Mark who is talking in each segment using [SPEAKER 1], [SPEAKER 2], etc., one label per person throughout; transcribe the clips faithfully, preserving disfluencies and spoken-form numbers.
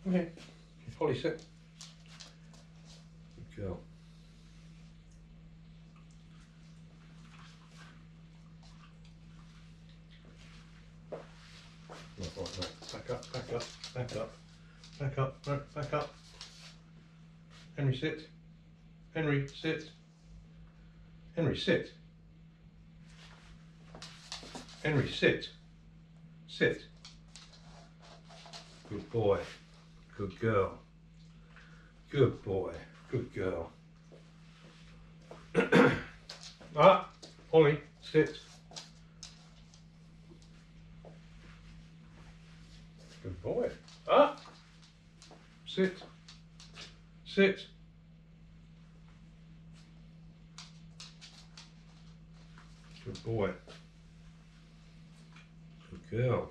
[SPEAKER 1] Okay. Holly, sit. Good girl. Right, right, right. Back up, back up, back up, back up, no, back up. Henry, sit. Henry, sit. Henry, sit. Henry, sit. Sit. Good boy. Good girl. Good boy. Good girl. Ah, Holly, sit. Good boy. Ah, sit. Sit. Good boy. Good girl.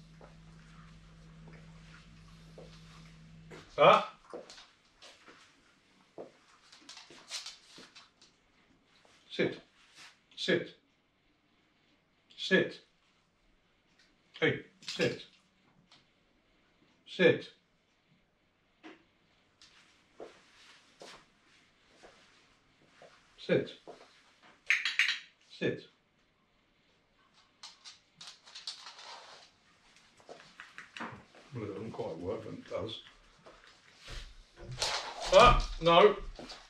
[SPEAKER 1] Ah. Sit. Sit. Sit. Hey, sit. Sit. Sit. Sit. Well, it doesn't quite work, but it does. Ah, no.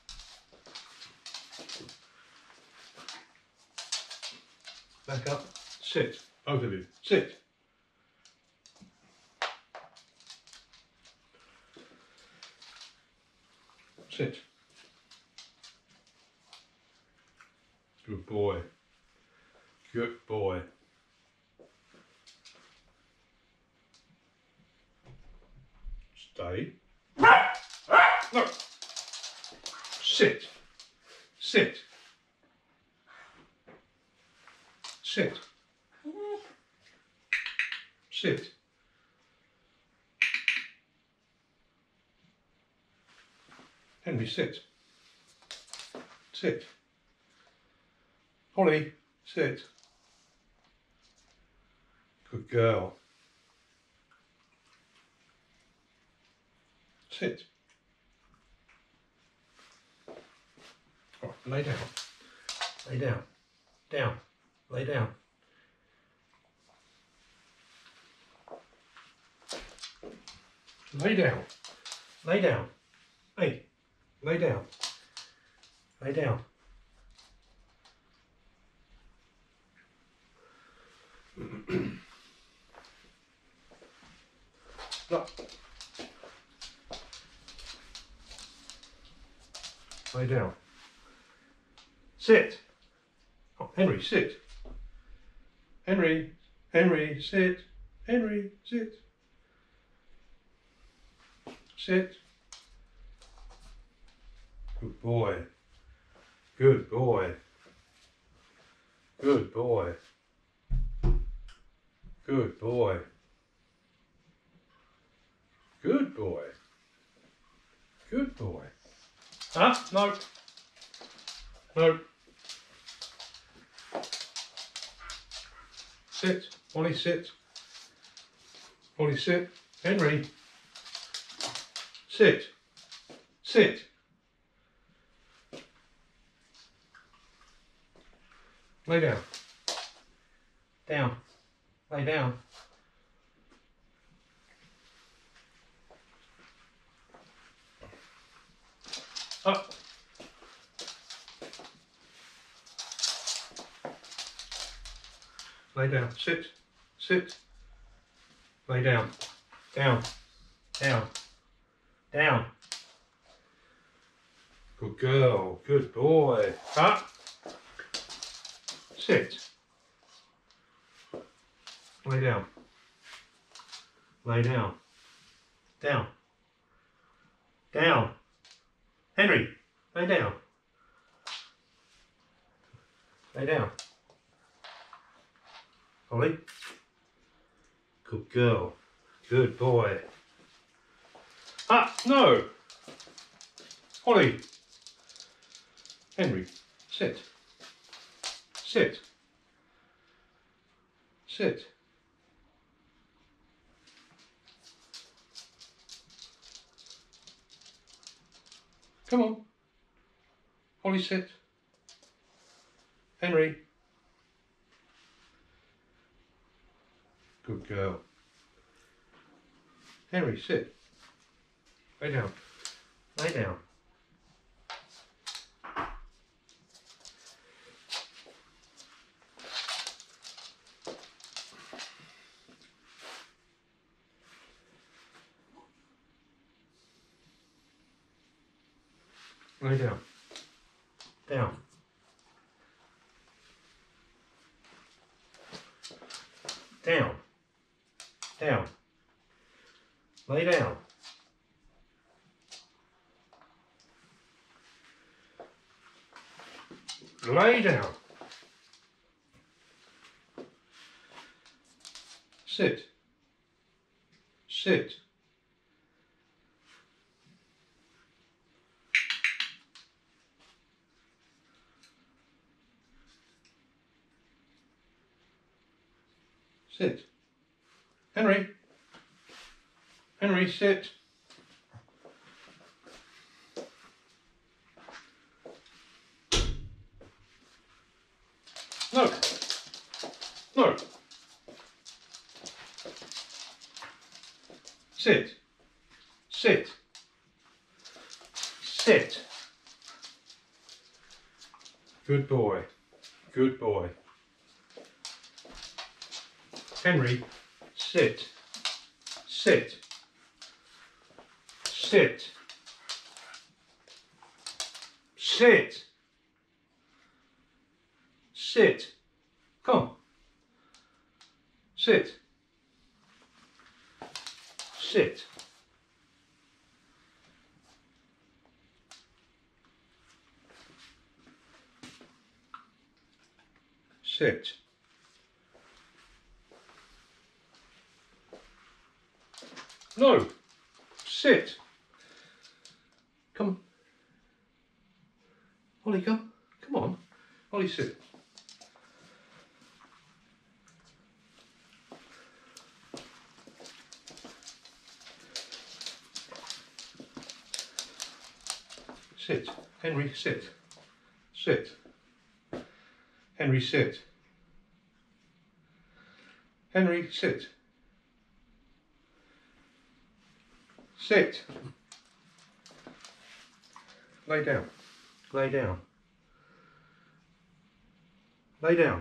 [SPEAKER 1] Back up. Sit. Both of you. Sit. Sit. Good boy. Good boy. Stay. No. Sit. Sit. Sit. Sit. Henry, sit. Sit. Holly, sit. Good girl. Sit. Right, lay down. Lay down. Down. Lay down. Lay down. Lay down. Hey, lay down. Lay down. No. Lay down. Sit. Oh, Henry, sit. Henry, Henry, sit. Henry, sit. Sit. Good boy. Good boy. Good boy. Good boy. Good boy. Good boy. Ah, no. No. Sit. Holly, sit. Holly, sit. Henry. Sit. Sit. Lay down. Down. Lay down. Up. Lay down. Sit. Sit. Lay down. Down. Down. Down. Good girl. Good boy. Up. Sit. Lay down. Lay down. Down. Down. Henry, lay down. Lay down. Holly. Good girl. Good boy. Ah, no. Holly. Henry, sit. Sit. Sit. Come on. Ollie, sit. Henry. Good girl. Henry, sit. Lay down. Lay down. Lay down. Down. Down. Down. Lay down. Lay down. Sit. Sit. Sit. Henry. Henry, sit. No. No. Sit. Sit. Sit. Good boy. Good boy. Henry, sit. Sit. Sit. Sit. Sit. Come. Sit. Sit. Sit. No. Sit. Come. Ollie, come. Come on. Ollie, sit. Sit. Henry, sit. Sit. Henry, sit. Henry, sit. Sit. Lay down. Lay down. Lay down.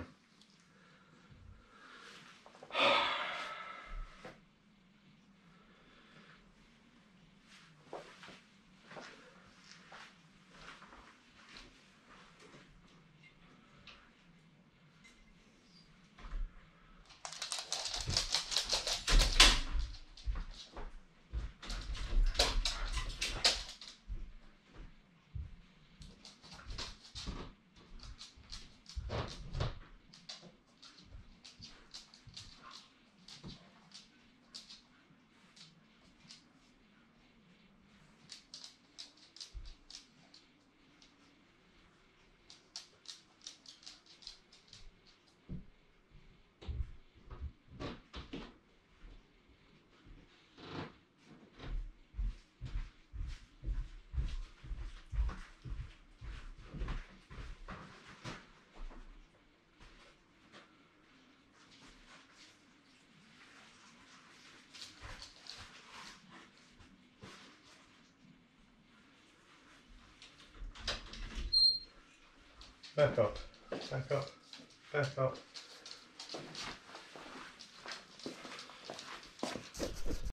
[SPEAKER 1] Back up, back up, back up.